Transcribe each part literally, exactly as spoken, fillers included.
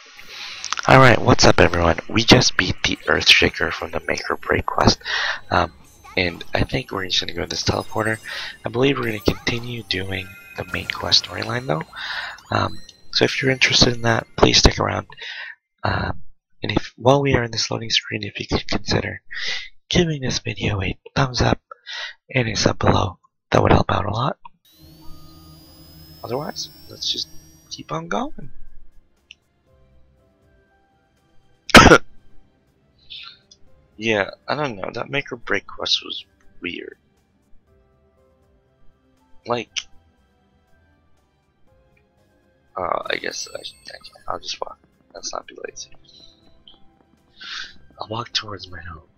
Alright, what's up everyone? We just beat the Earthshaker from the Make or Break quest. Um, and I think we're just going to go to this teleporter. I believe we're going to continue doing the main quest storyline though. Um, so if you're interested in that, please stick around. Um, and if while we are in this loading screen, if you could consider giving this video a thumbs up and a sub below, that would help out a lot. Otherwise, let's just keep on going. Yeah, I don't know, that Make or Break quest was weird. Like, uh, I guess I, I can't. I'll just walk. Let's not be lazy. I'll walk towards my home.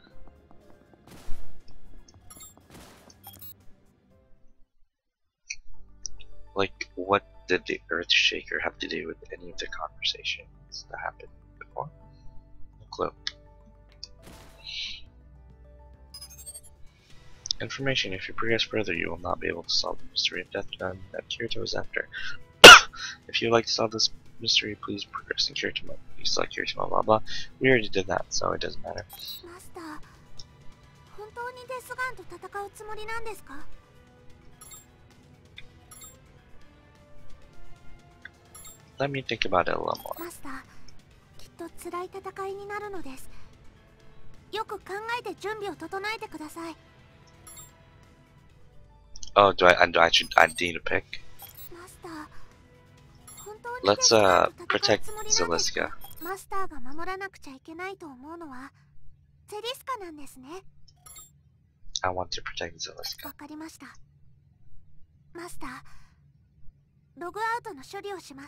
Like, what did the Earthshaker have to do with any of the conversations that happened before? No clue. Information: if you progress further, you will not be able to solve the mystery of Death Gun that Kirito is after. If you would like to solve this mystery, please progress in Kirito mode. You select Kirito mode, blah blah. We already did that, so it doesn't matter. Master, 本当にデスガンと戦うつもりなんですか? Let me think about it a little more. マスター、きっと辛い戦いになるのです。よく考えて準備を整えてください。 Oh, do I? Do I should? I need to pick. Let's uh protect Zeliska. マスターが守らなくちゃいけないと思うのはゼリスカなんですね。 I want to protect Zeliska. わかりました。マスター、ログアウトの処理をします。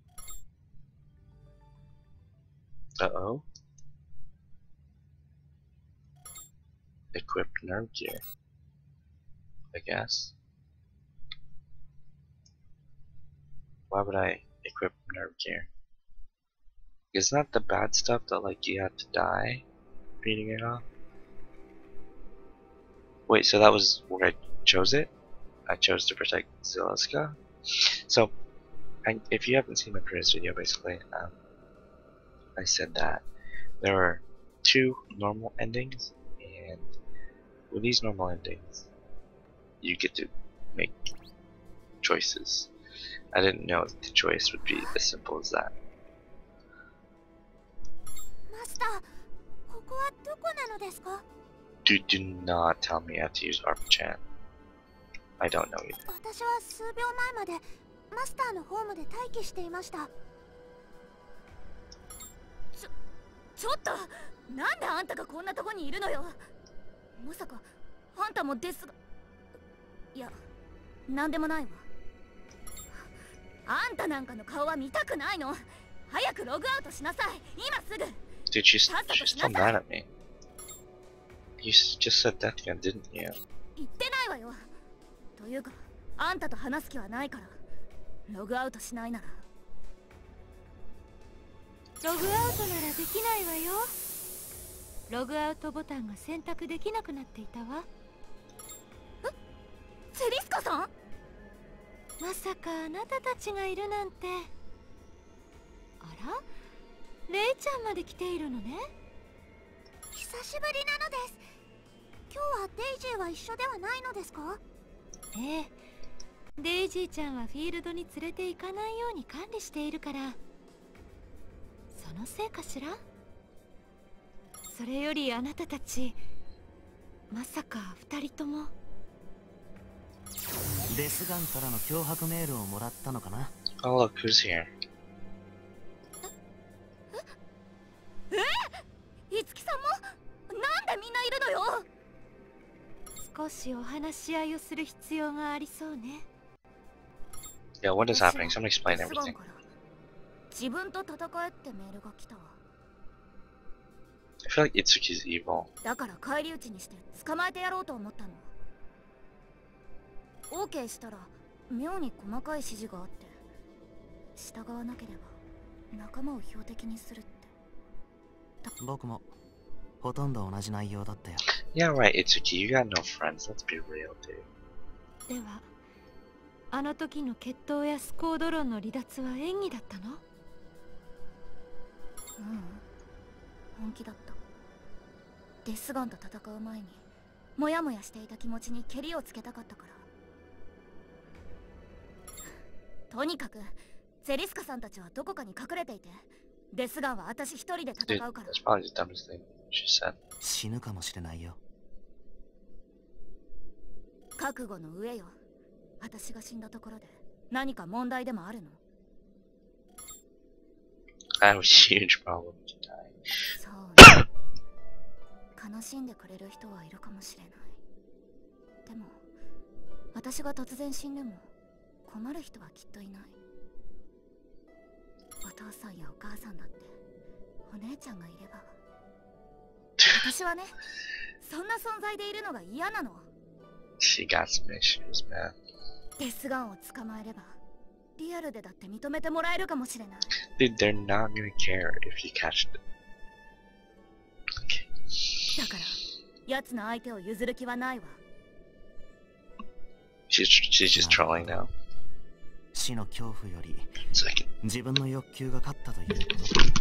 Uh-oh. Equip nerve gear, I guess. Why would I equip nerve gear? Isn't that the bad stuff that like you have to die beating it off? Wait, so that was where I chose it? I chose to protect Zeliska? So, I, if you haven't seen my previous video, basically, um, I said that there are two normal endings, and with these normal endings, you get to make choices. I didn't know the choice would be as simple as that. Master, ここはどこなのですか? Do, do not tell me I have to use ARPA-chan. I don't know either. 私は数秒前までマスターのホームで待機していました。ちょ、ちょっと、なんであんたがこんなとこにいるのよ。まさかあんたもですが、いや、なんでもないわ。あんたなんかの顔は見たくないの。早くログアウトしなさい。今すぐ。 Dude, she's, she's still mad at me. You just said that again, didn't you? 言ってないわよ。というか、あんたと話す気はないから。ログアウトしないなら。ログアウトならできないわよ。ログアウトボタンが選択できなくなっていたわ。え？セリスカさん？まさかあなたたちがいるなんて。あら？レイちゃんまで来ているのね。久しぶりなのです。今日はデイジーは一緒ではないのですか？ええ。デイジーちゃんはフィールドに連れて行かないように管理しているから。そのせいかしら？それよりあなたたち、まさか二人とも。 デスガンからの脅迫メールをもらったのかな？ Oh look, who's here? いつきさんも？なんでみんないるのよ。少しお話し合いをする必要がありそうね。 Yeah, what is happening? Somebody explain everything. 自分と戦えってメールが来たわ。 I feel like Itsuki's evil. だから返り討ちにして捕まえてやろうと思ったの。 OK したら妙に細かい指示があって、従わなければ仲間を標的にするって。 僕もほとんど同じ内容だったよ。 Yeah, right, Itsuki, you got no friends. Let's be real, dude. では、あの時の決闘やスコード論の離脱は演技だったの？ 本気だった。デスガンと戦う前にモヤモヤしていた気持ちにケリをつけたかったから。とにかくゼリスカさんたちはどこかに隠れていて、デスガンは私一人で戦 Dude, うから。 that's probably the dumbest thing she said. 死ぬかもしれないよ。 覚悟の上よ。私が死んだところで何か問題でもあるの？ I have a huge problem with you dying. そうね。悲しんでくれる人はいるかもしれない。でも私が突然死んでも困る人はきっといない。お父さんやお母さんだってお姉ちゃんがいれば。私はね、そんな存在でいるのが嫌なの。 She got some issues, man. デスガンを捕まえればリアルでだって認めてもらえるかもしれない。 Dude, they're not gonna care if you catch it. Okay. だから奴の相手を譲る気はないわ。 She's she's just trolling now. 死の恐怖より Second. 自分の欲求が勝ったということ。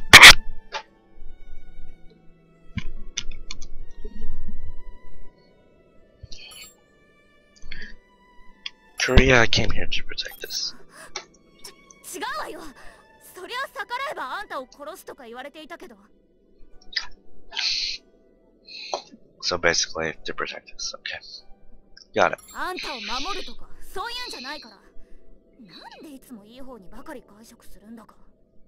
Korea came here to protect us. ち違うわよ。そりゃ逆らえばあんたを殺すとか言われていたけど。 So basically, to protect us. Okay. Got it. あんたを守るとかそういうんじゃないから。なんでいつもいい方にばかり解釈するんだか。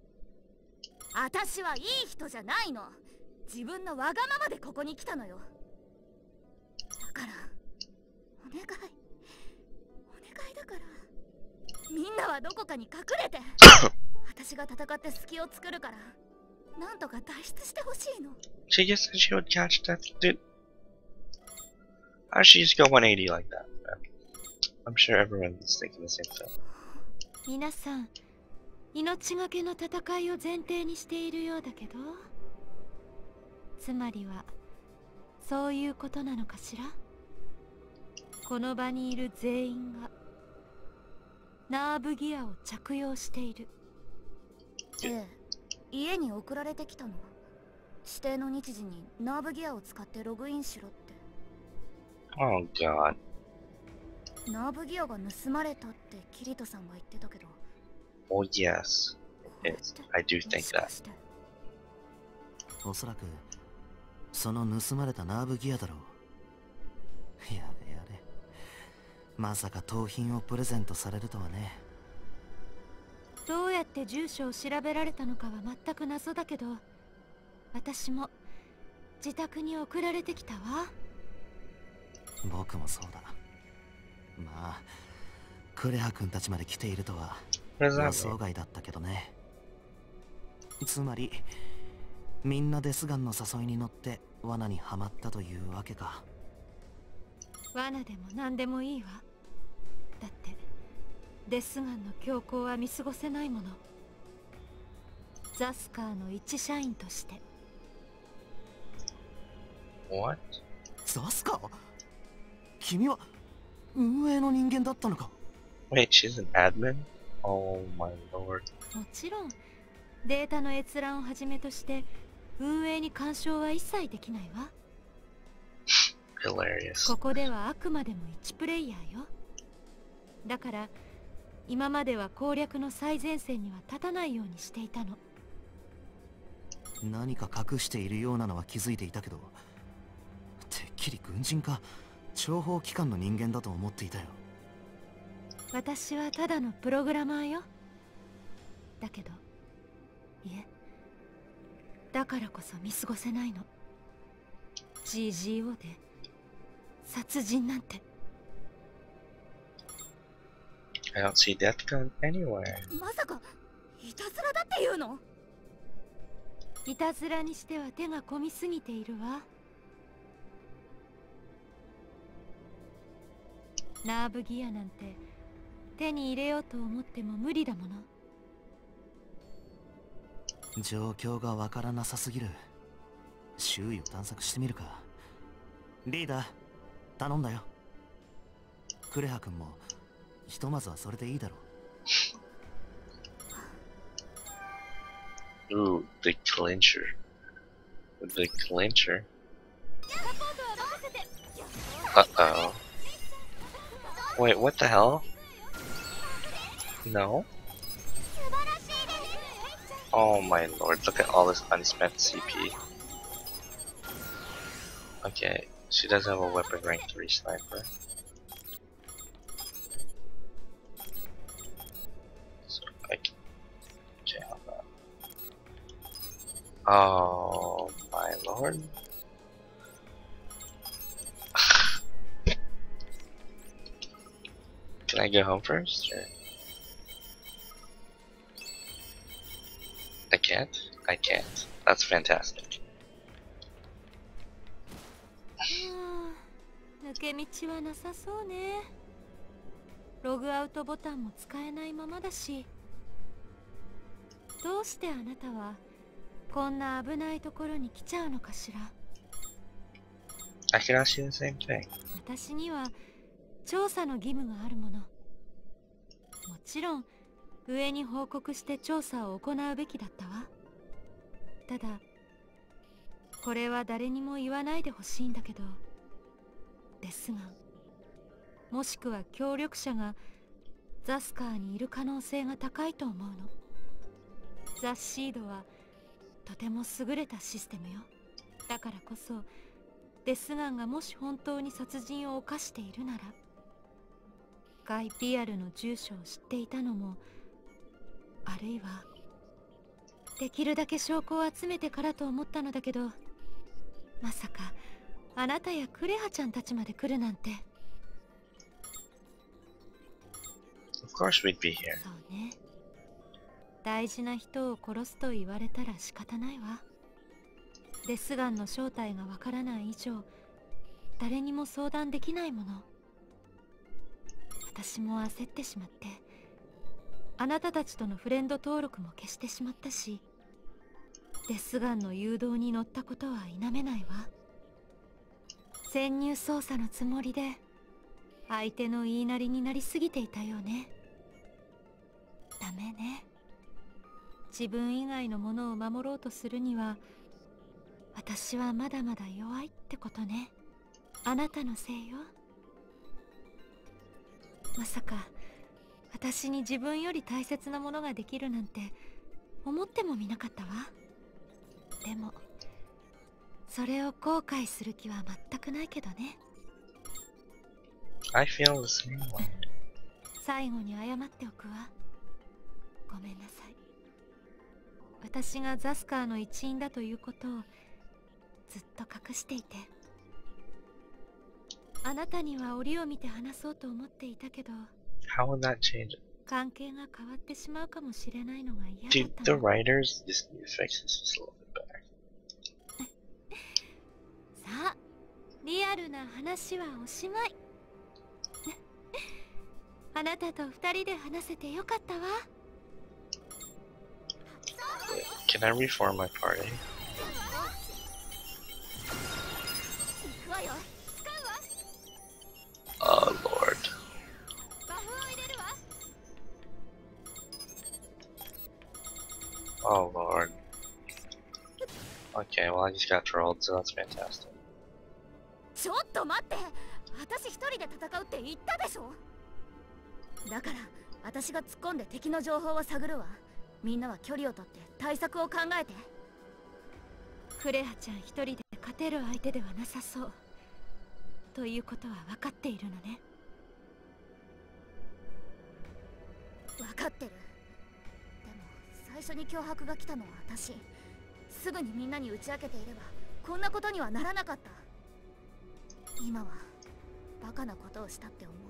私はいい人じゃないの。自分のわがままでここに来たのよ。だからお願いお願いだから、みんなはどこかに隠れて私が戦って隙を作るから、なんとか脱出してほしいの。 She just said she would catch that dude. How did she just go one eighty like that? Man? I'm sure everyone's thinking the same thing. 皆さん、命がけの戦いを前提にしているようだけど、つまりはそういうことなのかしら。この場にいる全員がナーブギアを着用している。ええ、家に送られてきたの。指定の日時にナーブギアを使ってログインしろって。 Oh god. ナーブギアが盗まれたってキリトさんが言ってたけど。 Oh yes. It is. I do think that. おそらくその盗まれたナーブギアだろう。やれやれ、まさか盗品をプレゼントされるとはね。 どうやって住所を調べられたのかは全く謎だけど、私も自宅に送られてきたわ。 僕もそうだ。まあクレハ君たちまで来ているとは What does 予 that 想 mean? 外だったけどね。つまりみんなデスガンの誘いに乗って罠にはまったというわけか。 罠でも何でもいいわ。だってデスガンの強行は見過ごせないもの。ザスカーの一社員として。 What? ザスカ？君は運営の人間だったのか？ Wait, she's an admin? Oh my lord. もちろんデータの閲覧をはじめとして運営に干渉は一切できないわ。 Hilarious. ここではあくまでも一プレイヤーよ。だから今までは攻略の最前線には立たないようにしていたの。 何か隠しているようなのは気づいていたけど、てっきり軍人か諜報機関の人間だと思っていたよ。 私はただのプログラマーよ。だけどいえ、だからこそ見過ごせないの。 ジージーオー で殺人なんて。 I don't see Death Gun anywhere. まさかいたずらだっていうの？いたずらにしては手が込みすぎているわ。ナーブギアなんて手に入れようと思っても無理だもの。 状況がわからなさすぎる。周囲を探索してみるか。リーダー、頼んだよ。クレハ君もひとまずはそれでいいだろう。 Ooh, the clincher. with the clincher. Uh-oh. Wait, what the hell? No? Oh my lord, look at all this unspent C P. Okay, she does have a weapon rank three sniper. So I can... Okay, hold on. Oh my lord. Can I go home first? Or... I can't? I can't. That's fantastic. 抜け道はなさそうね。ログアウトボタンも使えないままだし。どうしてあなたはこんな危ないところに来ちゃうのかしら。 I can ask you the same thing. 私には調査の義務があるもの。もちろん上に報告して調査を行うべきだったわ。ただこれは誰にも言わないでほしいんだけど、ですがもしくは協力者がザスカーにいる可能性が高いと思うの。ザ・シードはとても優れたシステムよ。だからこそデスガンがもし本当に殺人を犯しているなら、ガイ・ピアルの住所を知っていたのも、あるいはできるだけ証拠を集めてからと思ったのだけど、まさかあなたやクレハちゃんたちまで来るなんて。 Of course we'd be here. そうね。大事な人を殺すと言われたら仕方ないわ。デスガンの正体がわからない以上、誰にも相談できないもの。私も焦ってしまって、あなたたちとのフレンド登録も消してしまったし、デスガンの誘導に乗ったことは否めないわ。潜入捜査のつもりで相手の言いなりになりすぎていたよね。ダメね。自分以外のものを守ろうとするには私はまだまだ弱いってことね。あなたのせいよ。まさか私に自分より大切なものができるなんて思ってもみなかったわ。でもそれを後悔する気は全くないけどね。 I feel the same way. 最後に謝っておくわ。ごめんなさい。私がザスカーの一員だということをずっと隠していて、あなたには折を見て話そうと思っていたけど、 How would that change it? 関係が変わってしまうかもしれないのが嫌だ Dude, った the の。 writers just need to fix this just a little bit better. さあ、リアルな話はおしまい。あなたと二人で話せてよかったわ。 Can I reform my party? Oh lord. Oh lord. Okay, well I just got trolled, so that's fantastic. ちょっと待って、私一人で戦うって言ったでしょ。だから私が突っ込んで敵の情報を探るわ。みんなは距離をとって対策を考えて。クレハちゃん一人で勝てる相手ではなさそうということは分かっているのね。分かってる。でも最初に脅迫が来たのは私。すぐにみんなに打ち明けていればこんなことにはならなかった。今はバカなことをしたって思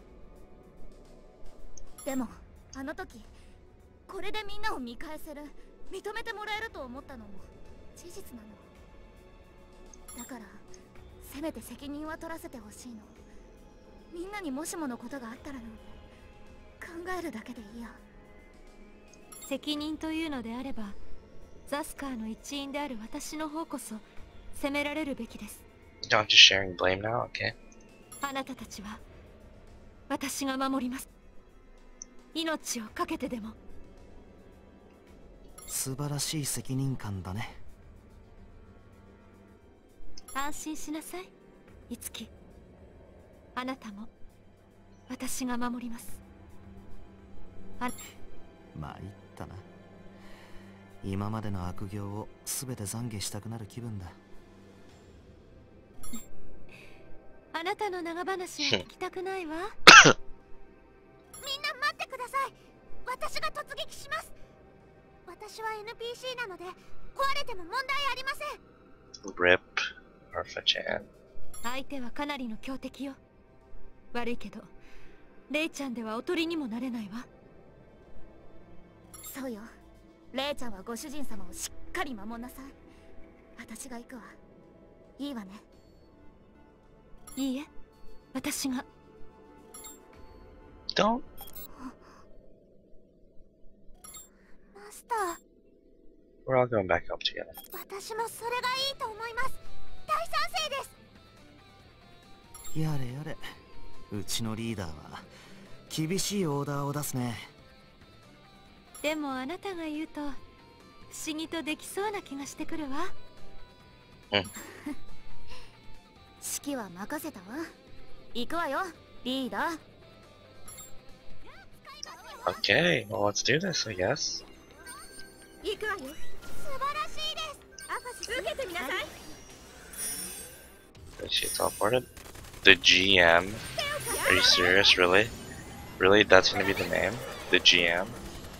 う。でもあの時これでみんなを見返せる、認めてもらえると思ったのも事実なの。だからせめて責任は取らせてほしいの。みんなにもしものことがあったらなんて考えるだけでいいや。責任というのであればザスカーの一員である私の方こそ責められるべきです。 Don't just sharing blame now, okay? あなたたちは私が守ります。命を懸けてでも。 素晴らしい責任感だね。 安心しなさい、いつき。あなたも私が守ります。あ、 参ったな。今までの悪行を全て懺悔したくなる気分だ。 あなたの長話は聞きたくないわ。みんな待ってください。私が突撃します。私は エヌピーシー なので壊れても問題ありません。 Rip Arfa-chan。 相手はかなりの強敵よ。悪いけどレイちゃんではおとりにもなれないわ。そうよ、レイちゃんはご主人様をしっかり守んなさい。私が行くわ。いいわね。いいえ、私が。 Don't。 マスター、 We're all going back up together。 私もそれがいいと思います。大賛成です。 やれやれ、うちのリーダーは厳しいオーダーを出すね。 でもあなたが言うと不思議とできそうな気がしてくるわ。 うん。 指揮は任せたわ。行くわよ、リーダー。 Okay, well let's do this, I guess. 行くわよ。素晴らしいです。アファシ受けてみなさい。 Is she teleported? The G M? Are you serious? Really? Really? That's gonna be the name? The G M?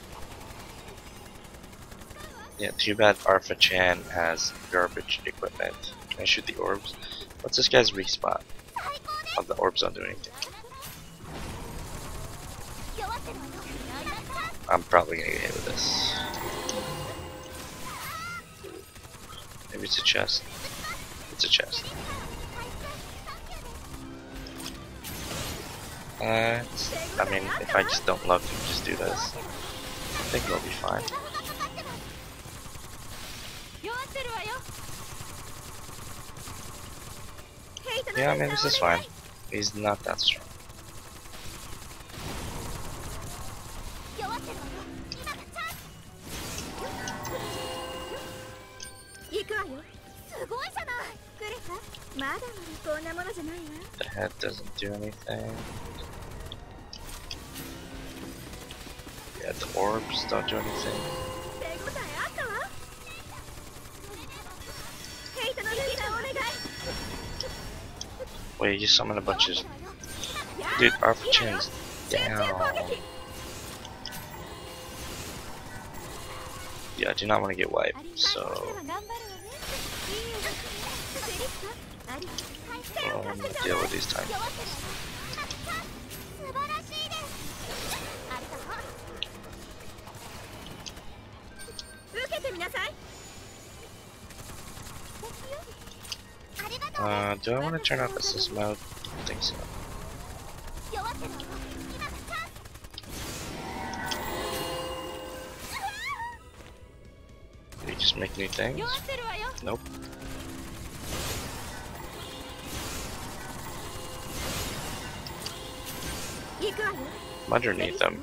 Yeah, too bad Arfa-chan has garbage equipment. Can I shoot the orbs? What's this guy's respawn? Oh, the orbs don't do anything. I'm probably gonna get hit with this. Maybe it's a chest. It's a chest. Uh, I mean, if I just don't love to just do this, I think it'll be fine. Yeah, I mean, this is fine. He's not that strong. The head doesn't do anything. Yeah, the orbs don't do anything. Wait, you summon a bunch of... Dude, Arfa-chan's down. Yeah, I do not want to get wiped, so... Well, I'm gonna deal with these times. Uh, do I want to turn off assist mode? I think so. Did he just make new things? Nope. I'm underneath them.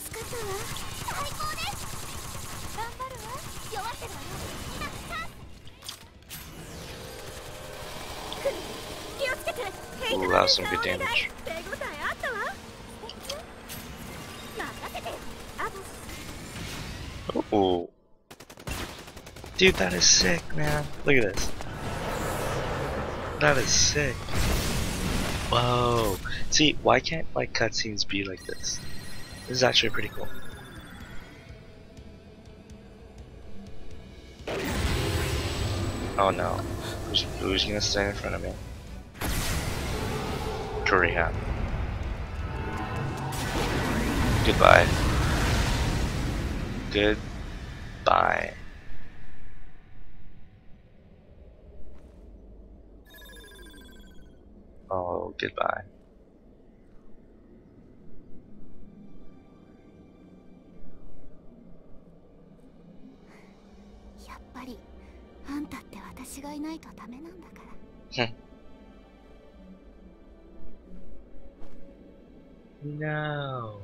Ooh, that was some good damage. Ooh. Dude, that is sick, man. Look at this. That is sick. Whoa. See, why can't like cutscenes be like this? This is actually pretty cool. Oh no. Who's, who's gonna stand in front of me? Kuriha. Goodbye. Goodbye. Oh, goodbye. No.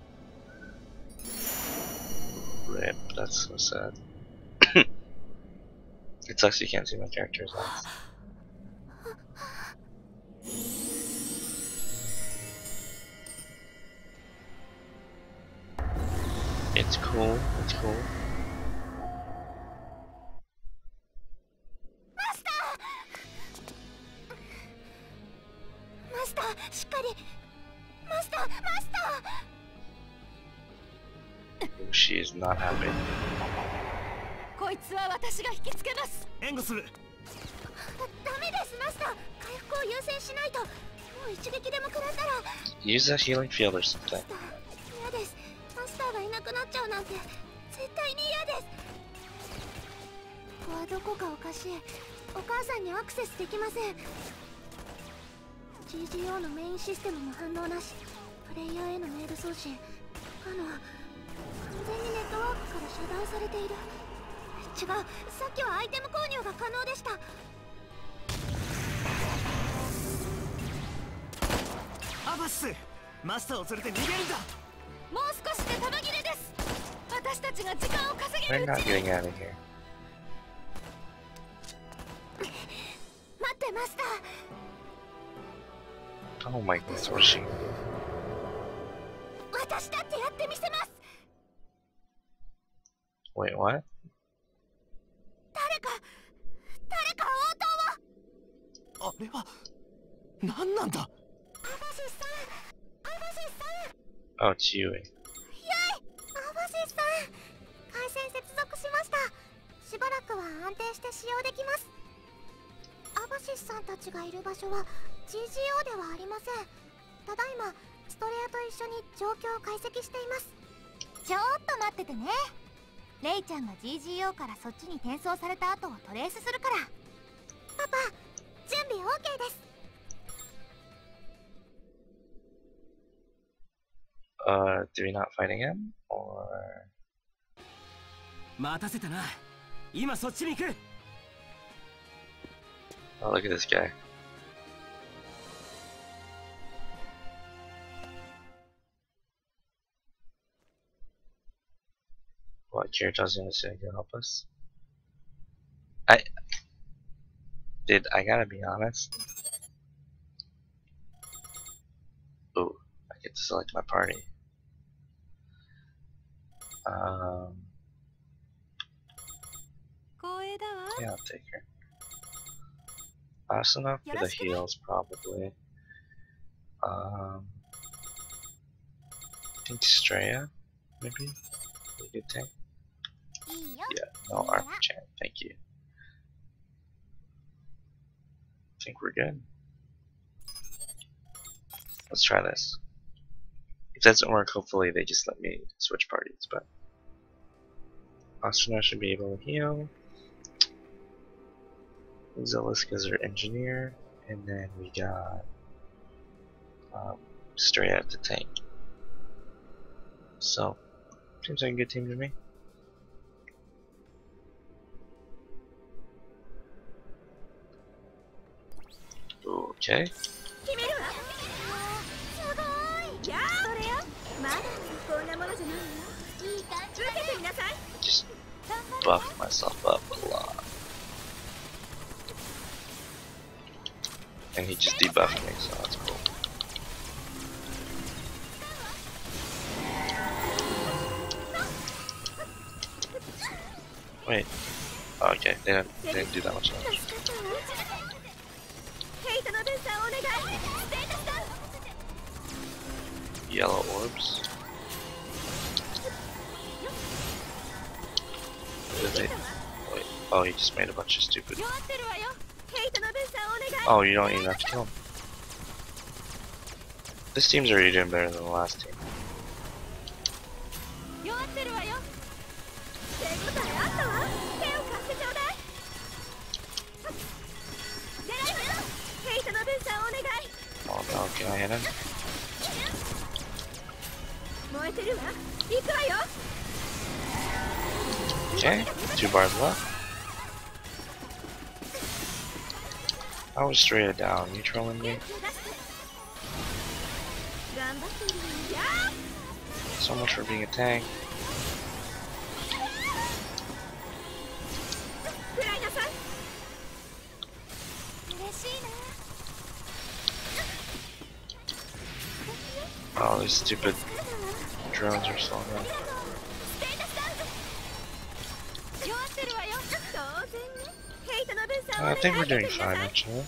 Rip, that's so sad. It sucks you can't see my character's eyes. It's cool, it's cool. マスターマスターしっかりマスターマスター She is not happy. こいつは私が引きつけます。 援護する。 ダメですマスター、回復を優先しないと。もう一撃でも食らったら。 Use a healing field or something. 嫌です。マスターがいなくなっちゃうなんて絶対に嫌です。ここはどこかおかしい。お母さんにアクセスできません。 ジージーオー のメインシステムも反応なし。プレイヤーへのメール送信不可能。完全にネットワークから遮断されている。違う、さっきはアイテム購入が可能でした。 アバス、マスターを連れて逃げるんだ。 もう少しで弾切れです。私たちが時間を稼げ We're るう not ちに。 getting out of here. 待ってマスター。 Oh my goodness, where's she? 私だってやってみせます。 Wait, what? 誰か誰か応答を。 あれは何なんだ。 アバシスさん、アバシスさん。 Oh, it's Yui. イエイ、アバシスさん。回線接続しました。しばらくは安定して使用できます。アバシスさんたちがいる場所は ジージーオー ではありません。ただいまストレアと一緒に状況を解析しています。ちょっと待っててね。レイちゃんが ジージーオー からそっちに転送された後をトレースするから。パパ、準備 オーケー です。 Uh, do we not fight again? Or... 待たせたな。今そっちに行く。 Oh, look at this guy. What, Kirito's gonna say to help us? I... Did I gotta be honest? Ooh, I get to select my party. Um... Yeah, I'll take her. Asuna for the heals, probably. Um... I think Straya, maybe? A good tank? Yeah, no Arthur Chan, thank you. I think we're good. Let's try this. If that doesn't work, hopefully they just let me switch parties, but Asuna should be able to heal. Zeliska's our engineer, and then we got um, Straya at the tank. So, seems like a good team to me. Okay. Just buff myself up a lot. And he just debuffed me, so that's cool. Wait. Oh, okay, they didn't, they didn't do that much damage. Yellow orbs. Did they? Wait. Oh, he just made a bunch of stupid. Oh, you don't even have to kill him. This team's already doing better than the last team. Oh no, can I hit him? Okay, two bars left. I was straight down. You trolling me? So much for being a tank. Oh, these stupid drones are so good. I think we're doing fine actually.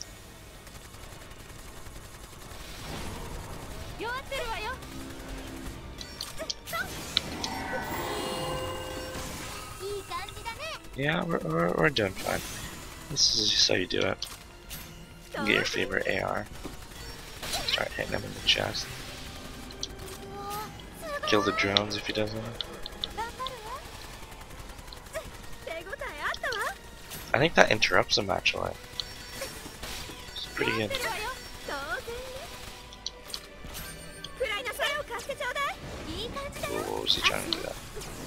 Yeah, we're, we're, we're doing fine. This is just how you do it. Get your favorite A R. Start hitting him in the chest. Kill the drones if he doesn't. I think that interrupts him actually. It's pretty good. Ooh, what was he trying to do that?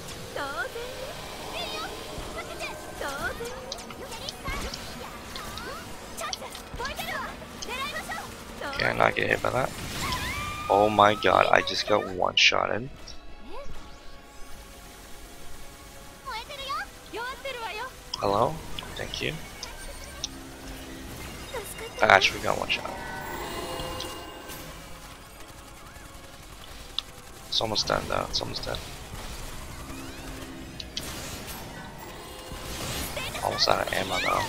Can I not get hit by that? Oh my god, I just got one shot in. Hello? Thank you. I actually got one shot. It's almost done though, it's almost done. Almost out of ammo though.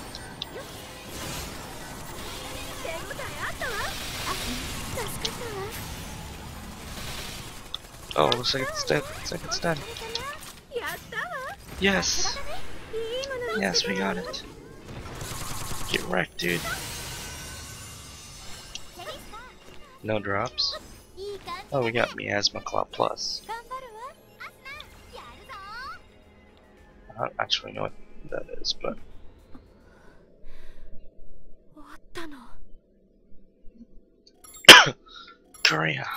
Oh, looks like it's dead. Looks like it's dead. Yes! Yes, we got it. Get wrecked, dude. No drops. Oh, we got Miasma Claw Plus. I don't actually know what that is, but... Korea.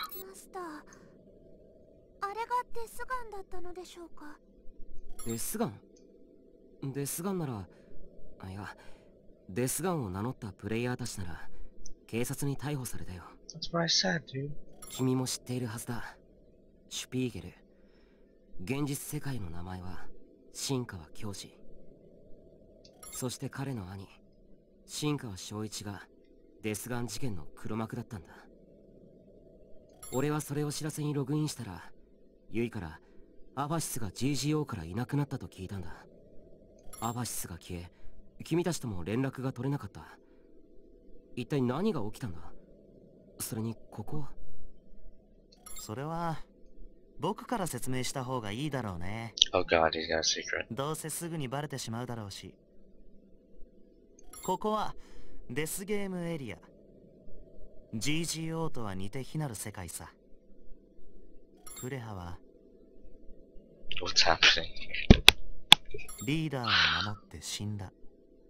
あれがデスガンだったのでしょうか。 デスガンデスガンなら、あ、いや、デスガンを名乗ったプレイヤーたちなら警察に逮捕されたよ。 That's what I said, dude. 君も知っているはずだ。シュピーゲル。現実世界の名前は新川教師。そして彼の兄、新川正一がデスガン事件の黒幕だったんだ。俺はそれを知らせにログインしたら、ユイからアバシスが ジージーオー からいなくなったと聞いたんだ。アバシスが消え、君たちとも連絡が取れなかった。一体何が起きたんだ？それにここは？ それは僕から説明した方がいいだろうね。 Oh god, he's got a secret. どうせすぐにバレてしまうだろうし。ここはデスゲームエリア。ジージーオー とは似て非なる世界さ。クレハは What's happening? リーダーを守って死んだ。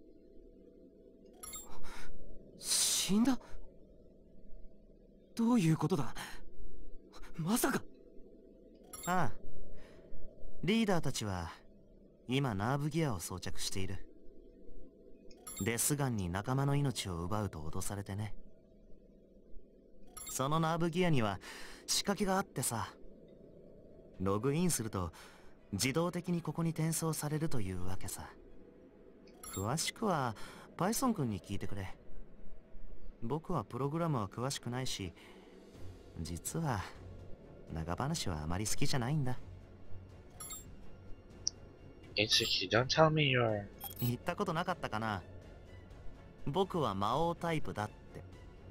死んだ？どういうことだ？まさか。 ああ、リーダーたちは今ナーブギアを装着している。デスガンに仲間の命を奪うと脅されてね。そのナーブギアには仕掛けがあってさ、ログインすると自動的にここに転送されるというわけさ。詳しくはパイソン君に聞いてくれ。僕はプログラムは詳しくないし、実は長話はあまり好きじゃないんだ。 Itsuki, don't tell me you're... 言ったことなかったかな。僕は魔王タイプだって。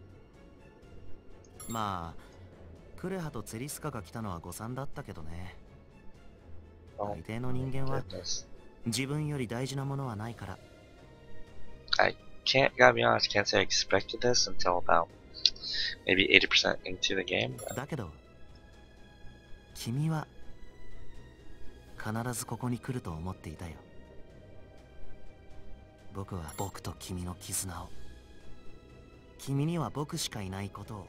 まあクレハとツェリスカが来たのは誤算だったけどね。大抵の人間は自分より大事なものはないから。 I can't, gotta be honest, can't say I expected this until about maybe eighty percent into the game. だけど君は必ずここに来ると思っていたよ。僕は僕と君の絆を、君には僕しかいないことを。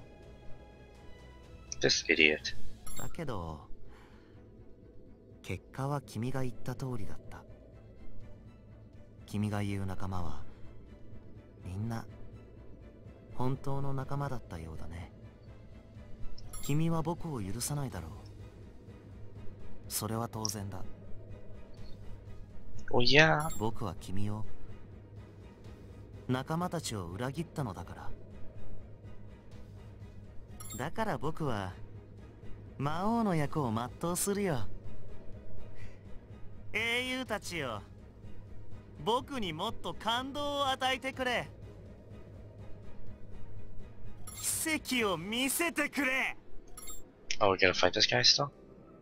This idiot. だけど結果は君が言った通りだった。君が言う仲間はみんな本当の仲間だったようだね。君は僕を許さないだろう。それは当然だ。 Oh yeah. 僕は君を、仲間たちを裏切ったのだから。だから僕は魔王の役を全うするよ。 英雄たちよ、僕にもっと感動を与えてくれ。奇跡を見せてくれ。 Oh, we're gonna fight this guy still?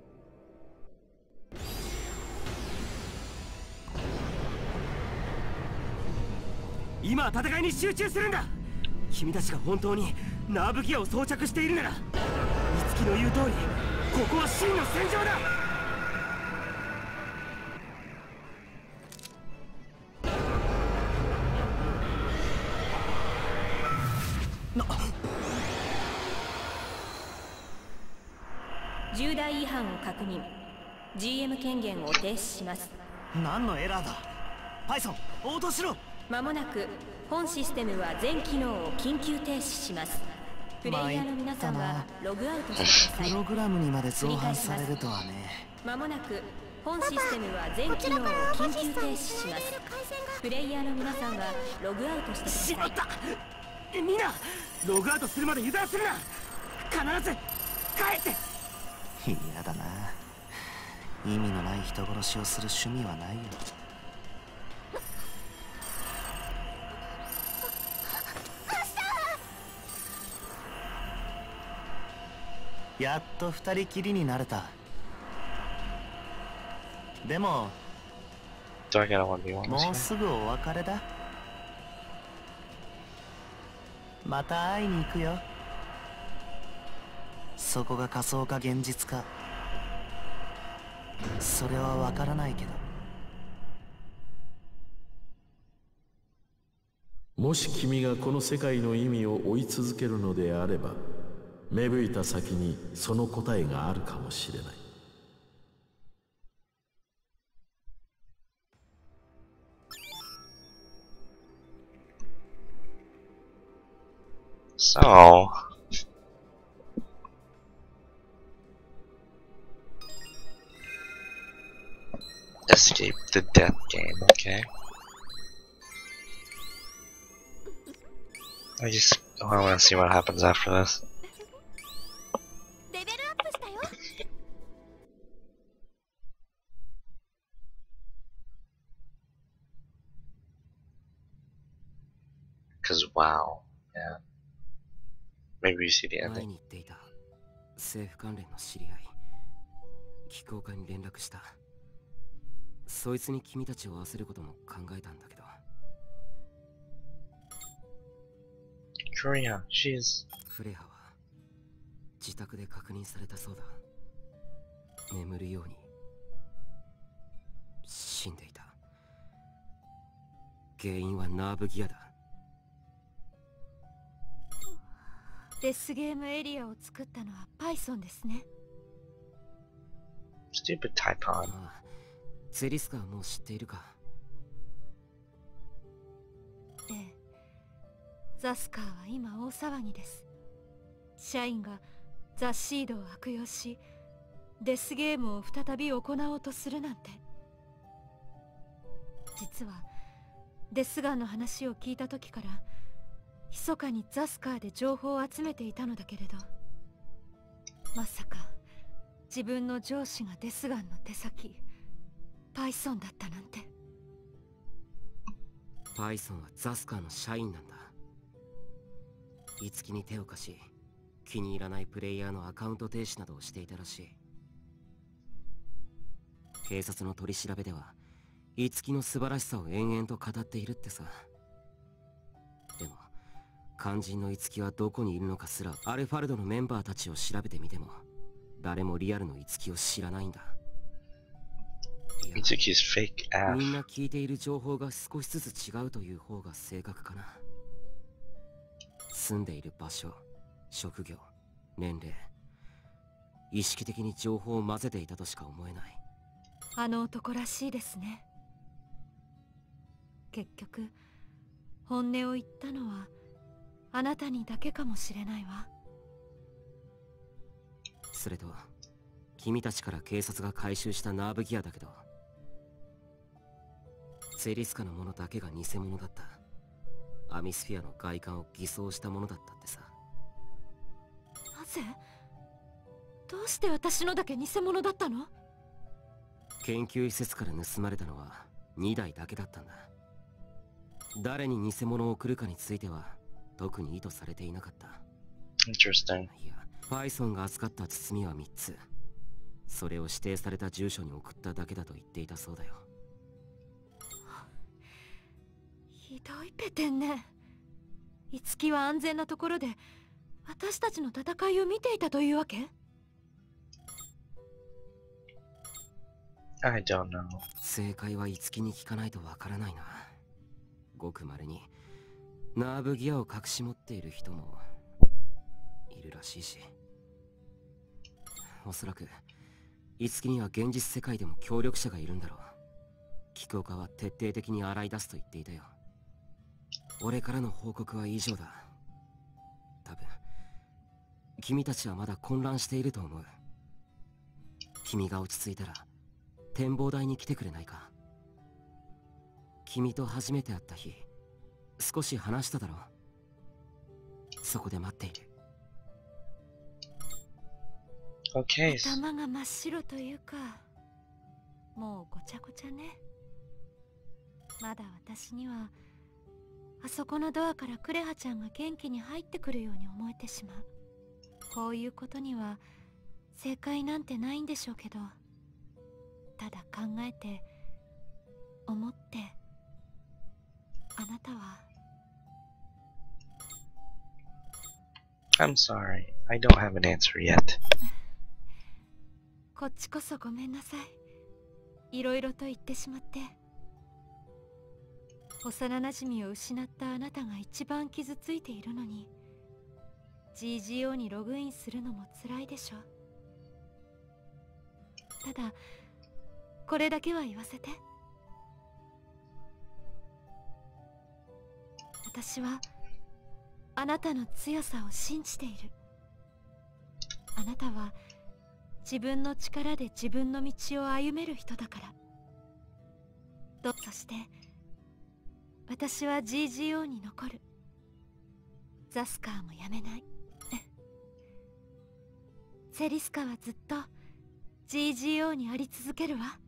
今は戦いに集中するんだ。君たちが本当にナーブギアを装着しているなら、美月の言う通り、ここは真の戦場だ。 重大違反を確認。 ジーエム 権限を停止します。 何のエラーだ。パイソン、応答しろ。 まもなく本システムは全機能を緊急停止します。プレイヤーの皆さんはログアウトしてください。 プログラムにまで造反されるとはね。 まもなく本システムは全機能を緊急停止します。プレイヤーの皆さんはログアウトしてください。 しまった。みんなログアウトするまで油断するな。必ず帰って。 嫌だな。意味のない人殺しをする趣味はないよ。やっと二人きりになれた。でも Do I get a one v one? もうすぐお別れだ。また会いに行くよ。そこが仮想か現実か、それはわからないけど。 もし君がこの世界の意味を追い続けるのであれば、芽吹いた先にその答えがあるかもしれない。 So, escape the death game, okay. I just, oh, I want to see what happens after this. レベルアップしたよ。 Cause wow, yeah. Maybe you see the 前 ending. に言っていた政府関連の知り合い、機構課に連絡した。そいつに君たちを会わせることも考えたんだけど。 Korea, she's クレハは自宅で確認されたそうだ。眠るように死んでいた。原因はナーブギアだ。 デスゲームエリアを作ったのはパイソンですね。 stupid Typon. ああ、ゼリスカはもう知っているか。 ええ、ザスカーは今大騒ぎです。社員がザ・シードを悪用し、デスゲームを再び行おうとするなんて。実はデスガンの話を聞いた時から密かにザスカーで情報を集めていたのだけれど、まさか自分の上司がデスガンの手先パイソンだったなんて。 パイソンはザスカーの社員なんだ。イツキに手を貸し、気に入らないプレイヤーのアカウント停止などをしていたらしい。警察の取り調べではイツキの素晴らしさを延々と語っているってさ。でも肝心のイツキはどこにいるのかすら、アルファルドのメンバーたちを調べてみても誰もリアルのイツキを知らないんだ。いや、 Mitsuki's fake みん F. な聞いている情報が少しずつ違うという方が正確かな。住んでいる場所、職業、年齢、意識的に情報を混ぜていたとしか思えない。 あの男らしいですね。結局本音を言ったのはあなたにだけかもしれないわ。 それと君たちから警察が回収したナーブギアだけど、ゼリスカのものだけが偽物だった。アミスフィアの外観を偽装したものだったってさ。 なぜ？どうして私のだけ偽物だったの？ 研究施設から盗まれたのはにだいだけだったんだ。誰に偽物を送るかについては特に意図されていなかった。 Interesting. いや、パイソンが扱った包みはみっつ。それを指定された住所に送っただけだと言っていたそうだよ。 ひどいペテンね。樹は安全なところで私たちの戦いを見ていたというわけ？ I don't know. 正解は樹に聞かないとわからないな。ごくまれにナーブギアを隠し持っている人もいるらしいし、おそらく樹には現実世界でも協力者がいるんだろう。菊岡は徹底的に洗い出すと言っていたよ。俺からの報告は以上だ。多分君たちはまだ混乱していると思う。君が落ち着いたら展望台に来てくれないか。君と初めて会った日、少し話しただろう。そこで待っている。 Okay. 頭が真っ白というか、もうごちゃごちゃね。まだ私にはあそこのドアからクレハちゃんが元気に入ってくるように思えてしまう。こういうことには正解なんてないんでしょうけど、ただ考えて思って、あなたは。 I'm sorry. I don't have an answer yet. こっちこそごめんなさい。いろいろと言ってしまって。幼なじみを失ったあなたが一番傷ついているのに ジージーオー にログインするのも辛いでしょ。ただこれだけは言わせて。私はあなたの強さを信じている。あなたは自分の力で自分の道を歩める人だから。どそして私は ジージーオー に残る。ザスカーもやめない。セリスカはずっと ジージーオー にあり続けるわ。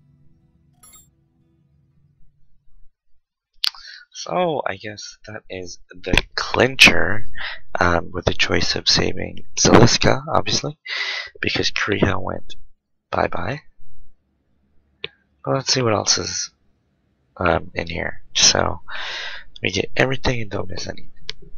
So I guess that is the clincher, um, with the choice of saving Zeliska, obviously, because Kriha went bye-bye. Well, let's see what else is um, in here. So we get everything and don't miss anything.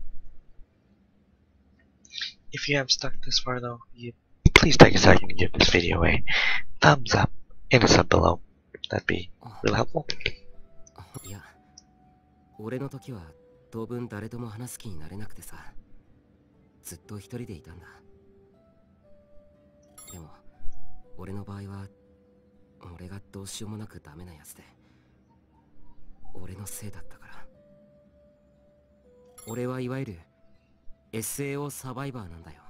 If you have stuck this far though, you please take a second to give this video a thumbs up and a sub below. That'd be really helpful. いや、俺の時は当分誰とも話す気になれなくてさ、ずっと一人でいたんだ。でも俺の場合は俺がどうしようもなくダメなやつで、俺のせいだったから。俺はいわゆる エスエーオー サバイバーなんだよ。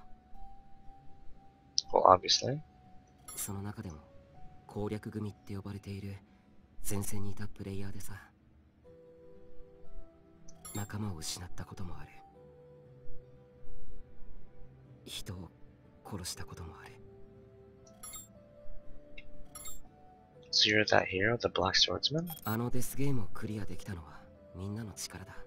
Well, obviously. その中でも攻略組って呼ばれている前線にいたプレイヤーでさ、仲間を失ったこともある。人を殺したこともある。 So you're that hero, the Black Swordsman? あのデスゲームをクリアできたのはみんなの力だ。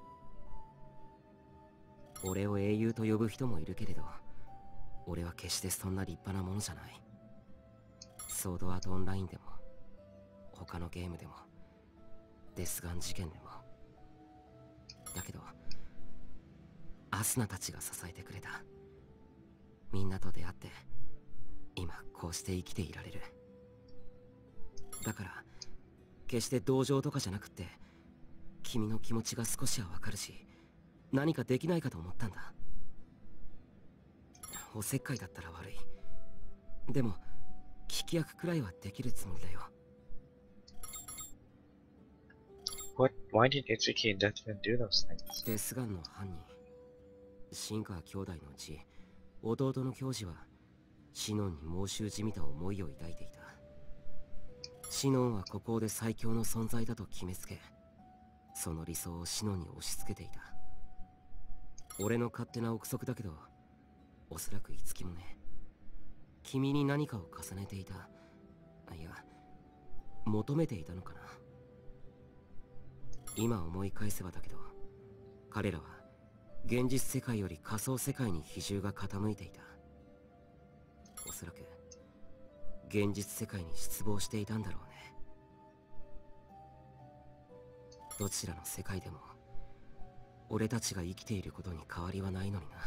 俺を英雄と呼ぶ人もいるけれど、俺は決してそんな立派なものじゃない。ソードアートオンラインでも他のゲームでもデスガン事件でも。だけどアスナたちが支えてくれた。みんなと出会って今こうして生きていられる。だから決して同情とかじゃなくて、君の気持ちが少しはわかるし、何かできないかと思ったんだ。おせっかいだったら悪い。でも聞き役くらいはできるつもりだよ。 What? Why did Itsuki and Deathman do those things? デスガンの犯人、新川兄弟のうち弟の教授はシノンに猛襲じみた思いを抱いていた。シノンは孤高で最強の存在だと決めつけ、その理想をシノンに押し付けていた。俺の勝手な憶測だけど、おそらく樹もね、君に何かを重ねていた。いや、 求めていたのかな。今思い返せばだけど、彼らは現実世界より仮想世界に比重が傾いていた。おそらく現実世界に失望していたんだろうね。どちらの世界でも俺たちが生きていることに変わりはないのにな。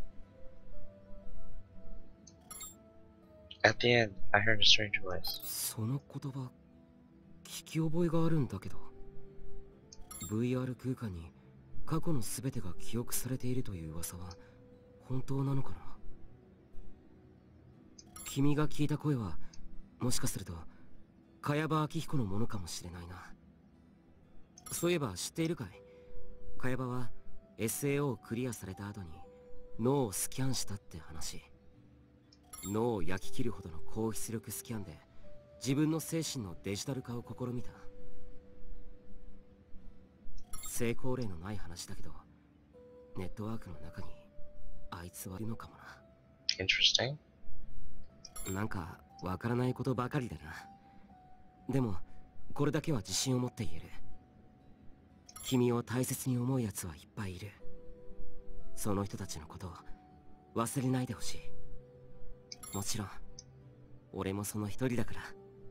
At the end, I heard a strange voice. その言葉聞き覚えがあるんだけど、 ブイアール 空間に過去の全てが記憶されているという噂は本当なのかな。君が聞いた声はもしかすると茅場明彦のものかもしれないな。そういえば知っているかい？茅場は エスエーオー をクリアされた後に脳をスキャンしたって話。脳を焼き切るほどの高出力スキャンで自分の精神のデジタル化を試みた。成功例のない話だけど、ネットワークの中にあいつはいるのかもな。 Interesting. なんかわからないことばかりだな。でもこれだけは自信を持って言える。君を大切に思う奴はいっぱいいる。その人たちのことを忘れないでほしい。もちろん俺もその一人だから。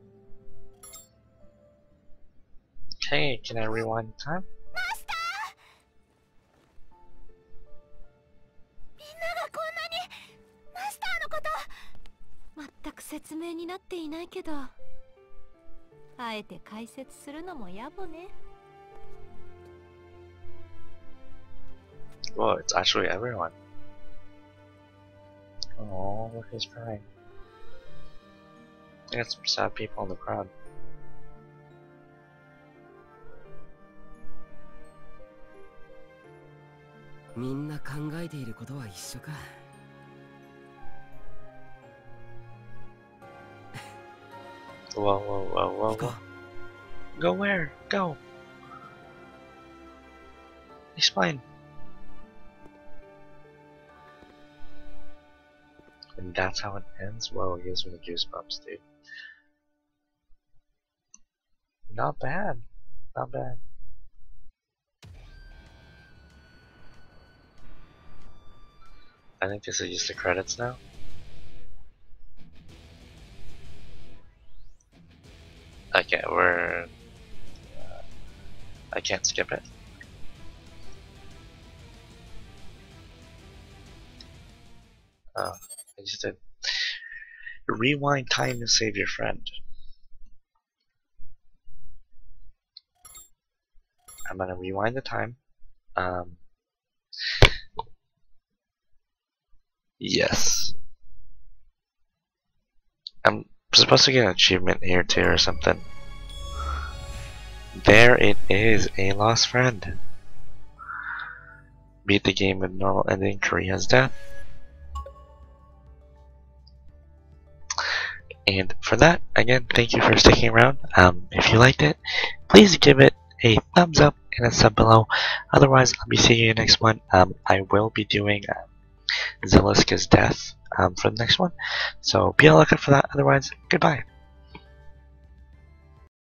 Hey, can I rewind time? みんながこんなにマスターのこと全く説明になっていないけど、あえて解説するのも野暮ね。 Whoa, it's actually everyone. Oh, look, he's crying. I got some sad people in the crowd. みんな考えていることは一緒か。 Whoa, whoa, whoa, whoa, whoa. Go where? Go. Explain. And that's how it ends? Whoa, it gives me the goosebumps, dude. Not bad. Not bad. I think this is just the credits now. Okay, we're... Uh, I can't skip it. Oh, I just did. Rewind time to save your friend. I'm gonna rewind the time. Um... Yes. I'm supposed to get an achievement here too or something. There it is, a lost friend. Beat the game with normal ending, Korea's death. And for that, again, thank you for sticking around. Um, if you liked it, please give it a thumbs up and a sub below. Otherwise, I'll be seeing you next one. Um, I will be doing uh, Zeliska's death um, for the next one. So be on the lookout for that. Otherwise, goodbye.